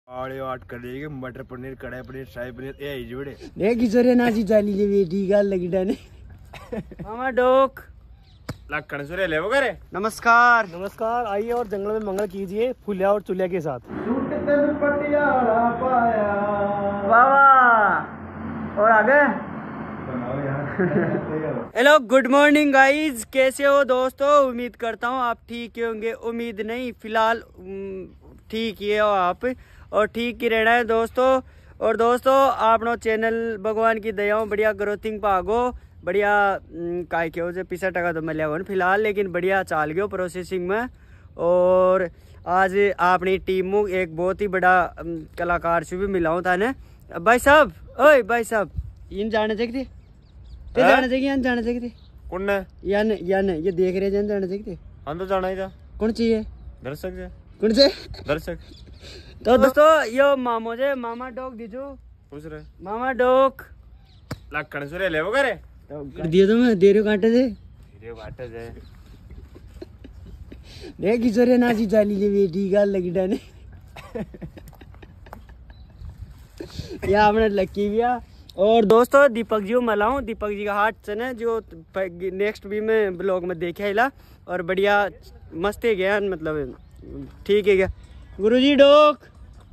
आठ कर देगी मटर पनीर कढ़ाई पनीर शाही पनीर ए जोड़े देख किशोरे नाची जाली ले बेटी गाल लगी डाने मामा डोक लखन सुरे ले वो करे। नमस्कार नमस्कार, आइए और जंगल में मंगल कीजिए फुलिया और चुलिया के साथ। वाह और आगे हेलो गुड मॉर्निंग गाइज, कैसे हो दोस्तों? उम्मीद करता हूँ आप ठीक ही होंगे। उम्मीद नहीं, फिलहाल ठीक ही हो आप और ठीक ही रहना है दोस्तों। और दोस्तों आपनो चैनल भगवान की दयाओं बढ़िया ग्रोथिंग पागो, बढ़िया काय के हो 65% तो मिले हो फिलहाल, लेकिन बढ़िया चाल गयो प्रोसेसिंग में। और आज अपनी टीम में एक बहुत ही बड़ा कलाकार से भी मिला हूँ था ने भाई साहब। ओए भाई साहब, इन जाने चाहिए ते जाने चाहिए, इन जाने चाहिए कौन है यान ये देख रहे हैं, जाने चाहिए हम तो जाना ही था। कौन चाहिए दर्शक से कौन से दर्शक। तो दोस्तों यो मामो जे मामा डॉग दीजो पूछ रहे मामा डॉग लखन सुरे ले वो करे दिए तो मैं दे रही कांटे से ये बात है। देख किशोरे नाची जाली ले बेटी गाल लगी डाने या अपने लक्की भैया। और दोस्तों दीपक जी को मिलाऊं, दीपक जी का हाथ चने जो नेक्स्ट भी में ब्लॉग में देखे हिला और बढ़िया मस्त है गया, मतलब ठीक है क्या गुरुजी डोक।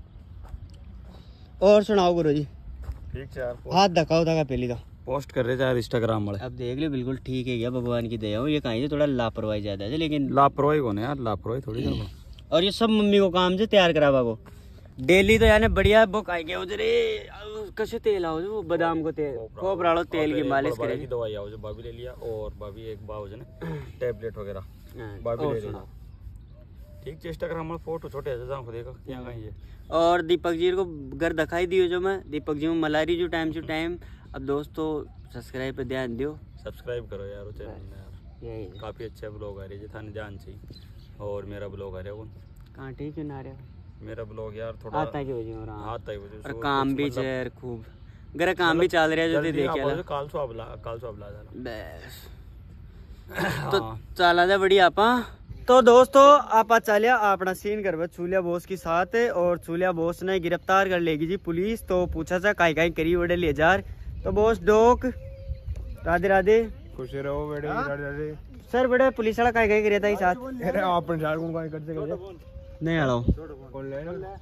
और सुनाओ गुरुजी। ठीक यार, हाथ धकाओ धका पहली का पोस्ट कर रहे थे यार इंस्टाग्राम वाले। अब देख लो बिल्कुल ठीक है क्या, भगवान की दया हो। ये कहीं से थोड़ा लापरवाही ज्यादा है, लेकिन लापरवाही कौन है यार, लापरवाही थोड़ी ना। और ये सब मम्मी को काम से तैयार करावा को डेली तो यानी बढ़िया बुक आएंगे उधर कैसे तेल आओ वो बादाम को तेल खूब राड़ो तेल की मालिश करेगी। दवाई आओ जो भाभी ले लिया और भाभी एक बाव जो टैबलेट वगैरह भाभी ले लिया। ठीक चेष्टा कर हमारा फोटो छोटे को देखो क्या कहीं है। और दीपक जी को घर दिखाई दियो जो मैं दीपक जी में मलारी जो टाइम टू टाइम। अब दोस्तों सब्सक्राइब पे ध्यान दियो, सब्सक्राइब करो यार चैनल में यार, काफी अच्छे ब्लॉग आ रहे हैं थाने ध्यान चाहिए। और मेरा ब्लॉग आ रहा है वो कहाँ ठीक है ना रहे मेरा ब्लॉग यार थोड़ा आता है आता है और काम भी चेर खूब घर काम भी चल रहा है जो देखे काल सो अबला बस तो चला जा बढ़िया आपा। तो दोस्तों आप चलिया अपना सीन करवा चूलिया बोस के साथ। और चूलिया बोस ने गिरफ्तार कर लेगी जी पुलिस। तो पूछा था काई काई करी बड़े ले जार। तो बोस डोक राधे राधे खुश रहो बेटे राधे राधे। सर बड़े पुलिस वाला काई काई करे था साथ अरे आप पंचायत को काई करते नहीं आलो कौन ले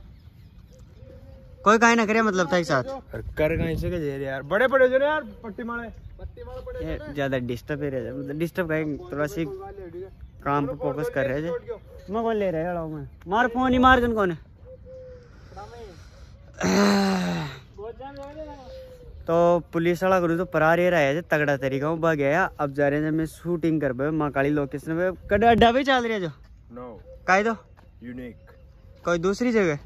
कोई काई ना करे मतलब था साथ कर कहीं से के यार बड़े बड़े जो यार पट्टी मारे ज्यादा डिस्टर्ब है मतलब डिस्टर्ब कहीं थोड़ा सी काम पे फोकस कर रहे थे। मैं कौन ले रहा है मैं मार फोन ही मार कौन है। तो पुलिस वाला करूँ तो परा रहा है तगड़ा तरीका हूँ भाग गया। अब जा रहे हैं मैं शूटिंग कर पाए माँ काली लोकेशन में कड़े अड्डा भी चल रहा है जो काई दो यूनिक कोई दूसरी जगह।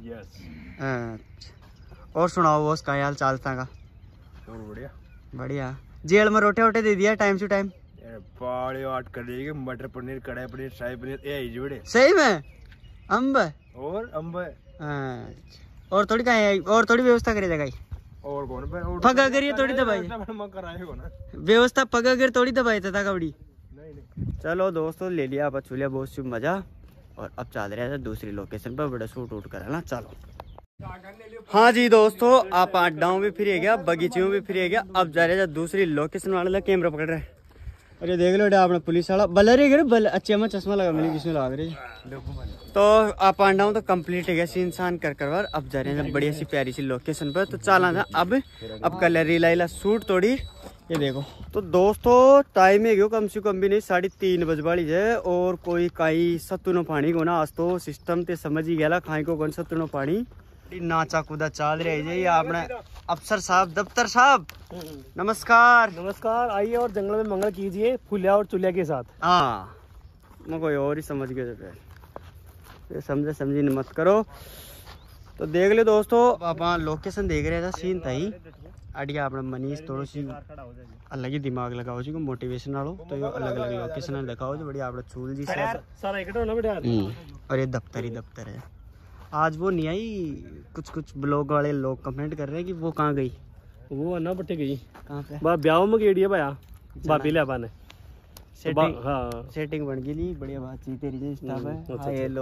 और सुनाओ बॉस का हाल चाल था का? बढ़िया बढ़िया। जेल में रोटे वोटे दे दिया टाइम टू टाइम? पाड़े आठ कर देगी मटर पनीर कढ़ाई पनीर शाही पनीर ए जोड़े सही में अम्ब और अम्ब और थोड़ी कहीं और थोड़ी व्यवस्था करे जगह और कौन पगा करिए थोड़ी दबाई व्यवस्था पगा कर थोड़ी दबाई था कबड्डी। चलो दोस्तों ले लिया आप चूलिया बहुत शुभ मजा। और अब चल रहा है दूसरी लोकेशन पर बड़ा शूट उट कराना। चलो हाँ जी दोस्तों आप अड्डाओं भी फिर गया बगीचों भी फिर गया। अब जा रहे हैं दूसरी लोकेशन वाला कैमरा पकड़ रहे हैं। अरे देख लो आपने पुलिस वाला बल अच्छे में चश्मा लगा मिली किसमें लगा रहे। तो आप अंडाऊं तो कंप्लीट है गया सीन शान कर कर। अब जा रहे हैं बढ़िया सी प्यारी सी लोकेशन पर। तो चला था अब कल रीला शूट थोड़ी ये देखो। तो दोस्तों टाइम है कम से कम भी नहीं 3:30 बज वाली है। और कोई काई सत्तू पानी को ना आज तो सिस्टम ते समझ ही गया खाई को कौन सत्तू पानी नाचा कूदा चल रहा है। ये आपने अफसर साहब दफ्तर साहब नमस्कार नमस्कार, आइए और जंगल में मंगल कीजिए फुलिया और चुलिया के साथ। हाँ मैं कोई और ही समझ गया ये समझी मत करो। तो देख ले दोस्तों आप लोकेशन देख रहे थे सीन था ही अड़िया अपना मनीष थोड़ी सी अलग ही दिमाग लगाओ जी को मोटिवेशन वालों। तो ये अलग अलग लोकेशन दिखाओ जो बढ़िया अपना चूल जी और ये दफ्तर ही दफ्तर है। आज वो नहीं आई, कुछ ब्लॉग वाले लोग कमेंट कर रहे हैं कि वो कहाँ गई। वो अन्ना पट्टी गई कहाँ पे ब्याह में गेड़ी है भाया भाभी ले सेटिंग बन गई बढ़िया बातचीत है। अच्छा, हेलो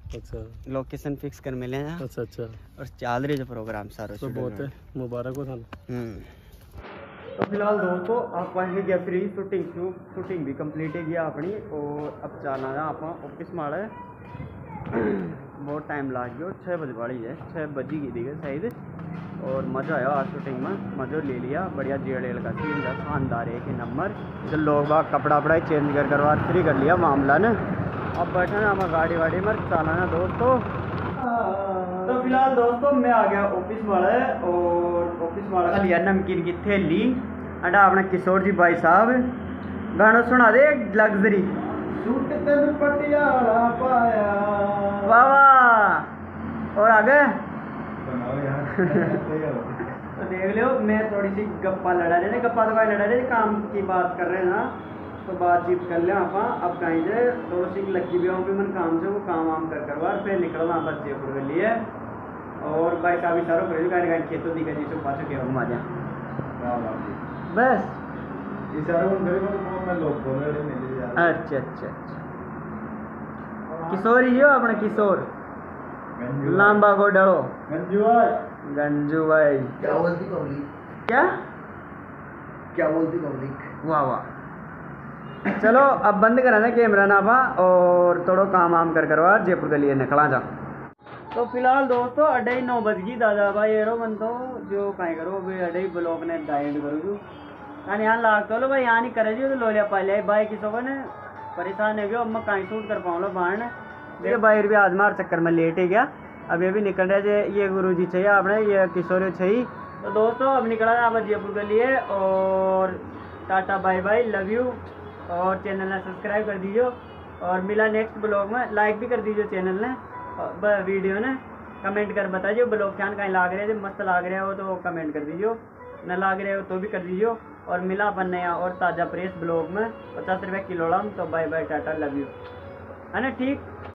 अच्छा लोकेशन फिक्स कर मिले हैं। अच्छा अच्छा। और चल रही जो प्रोग्राम सारा तो बहुत है, मुबारक हो थानू। तो फिलहाल दोस्तों आप ही गया फ्री शूटिंग भी कंप्लीट है गया अपनी। और अब जाना है आप ऑफिस माड़ा है। बहुत टाइम लग गया, 6 बजे वाली है, 6 बजी की थी शायद। और मज़ा आया आज शूटिंग में, मज़ा ले लिया। बढ़िया जेल का सीन था, शानदार एक नंबर। जो लोग बाग कपड़ा वपड़ा चेंज करवा फ्री कर लिया मामला ने। अब बैठा ना हमारा गाड़ी वाड़ी में चलाना दोस्तों। तो फिलहाल दोस्तों मैं आ गया ऑफिस वाला है। और ऑफिस वाला का लिया नमकीन की थैली। अड्डा अपना किशोर जी भाई साहब गाना सुना दे लग्जरी। सूट तेन पटियाला पाया, वाह वाह। और आगे तो देख लो, मैं थोड़ी सी गप्पा लड़ा रहे थे, गप्पा तो भाई लड़ा रहे थे, काम की बात कर रहे हैं ना, तो बातचीत कर ले आप। अब कहीं से थोड़ी सी लगी भी होंगी मन काम से, वो काम वाम कर करवा फिर निकलना आप जयपुर के लिए। और भाई साहब सारों कहीं खेतों दिखा जी से पास के घुमा जा बस। अच्छा अच्छा अच्छा। किशोर ही हो अपना किशोर लांबा को डरो गंजू भाई। क्या बोलती पब्लिक? क्या बोलती पब्लिक? वाह वाह। चलो अब बंद करा ना कैमरा नापा और थोड़ा काम वाम कर करवा जयपुर के लिए निकला जा। तो फिलहाल दोस्तों 9:30 बज गई दादा भाई एरो मन तो जो कहीं करो अभी 2:30 ब्लॉक ने डाइंड करो जो कहीं यहाँ लाग तो लो भाई यहाँ नहीं करे जो तो लोलिया पा लिया भाई किसों को ने परेशान है गया। अब मैं कहीं शूट कर पाऊँ लो बाहर ने देखिए बाहर भी आज मार चक्कर में लेट ही गया। अब ये भी निकल रहे थे, ये गुरुजी चाहिए आपने, ये किशोर चाहिए। तो दोस्तों अब निकला था आप जयपुर के लिए। और tata bye bye, love you. और चैनल ने सब्सक्राइब कर दीजिए। और मिला नेक्स्ट ब्लॉग में, लाइक भी कर दीजिए चैनल ने वीडियो ने। कमेंट कर बताइए ब्लॉग क्या कहीं लाग रहे थे, मस्त लाग रहे हो तो कमेंट कर दीजिए, न लाग रहे हो तो भी कर दीजिए। और मिला अपन नया और ताज़ा प्रेस ब्लॉग में 50 रुपये किलोग्राम। तो bye bye, tata, love you, है ना, ठीक।